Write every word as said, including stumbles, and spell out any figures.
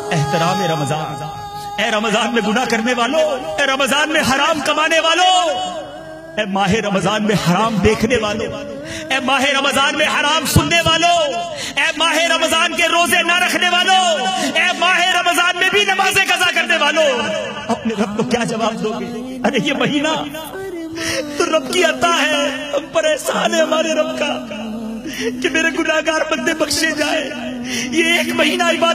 एहतराम रमजान। ए रमजान में गुनाह करने वालों, ए रमजान में हराम कमाने वालों, ए माहे रमजान में हराम देखने वालों, ए माहे रमजान में हराम सुनने वालों, ए माहे रमजान के रोजे ना रखने वालों, ए माहे रमजान में भी नमाजें कज़ा करने वालों, अपने रब को क्या जवाब दोगे? अरे ये महीना तो रब की अता है, हम पर एहसान है हमारे रब का कि मेरे गुनाहगार बंदे बख्शे जाए। ये एक महीना इबादत